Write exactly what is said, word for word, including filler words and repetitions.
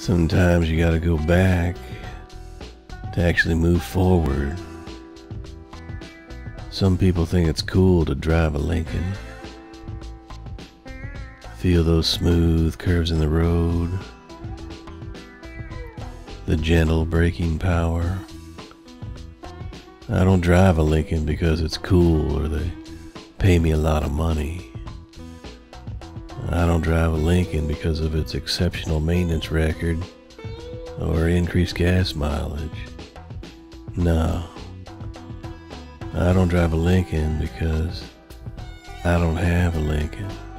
Sometimes you gotta go back to actually move forward. Some people think it's cool to drive a Lincoln. Feel those smooth curves in the road, the gentle braking power. I don't drive a Lincoln because it's cool or they pay me a lot of money. I don't drive a Lincoln because of its exceptional maintenance record or increased gas mileage. No. I don't drive a Lincoln because I don't have a Lincoln.